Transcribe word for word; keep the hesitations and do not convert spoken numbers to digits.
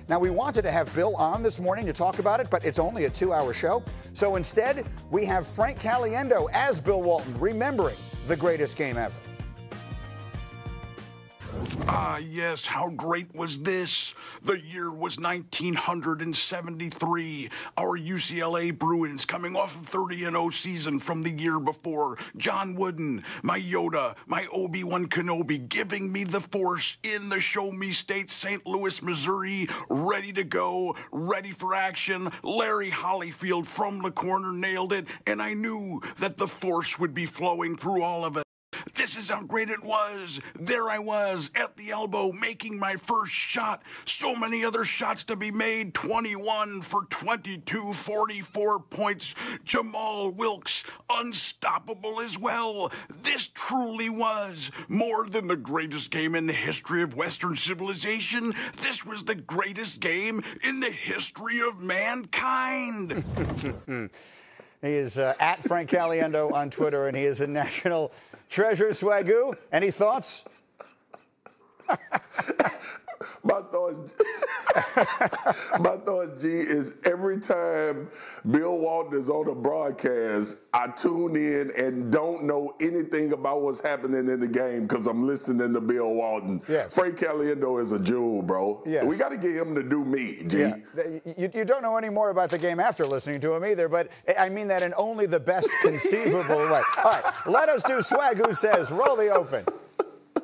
Now, we wanted to have Bill on this morning to talk about it, but it's only a two-hour show. So instead, we have Frank Caliendo as Bill Walton, remembering the greatest game ever. Ah, yes, how great was this? The year was nineteen seventy-three. Our U C L A Bruins coming off a thirty and oh season from the year before. John Wooden, my Yoda, my Obi-Wan Kenobi, giving me the force in the Show Me State, Saint Louis, Missouri, ready to go, ready for action. Larry Hollyfield from the corner nailed it, and I knew that the force would be flowing through all of it. This is how great it was. There I was at the elbow making my first shot. So many other shots to be made. twenty-one for twenty-two, forty-four points. Jamal Wilkes, unstoppable as well. This truly was more than the greatest game in the history of Western civilization. This was the greatest game in the history of mankind. He is uh, at Frank Caliendo on Twitter, and he is a national treasure. Swagoo, any thoughts? My thoughts, my thoughts, G, is every time Bill Walton is on a broadcast, I tune in and don't know anything about what's happening in the game because I'm listening to Bill Walton. Yes. Frank Caliendo is a jewel, bro. Yes. We got to get him to do me, G. Yeah. You, you don't know any more about the game after listening to him either, but I mean that in only the best conceivable way. All right, let us do Swagoo Says. Roll the open.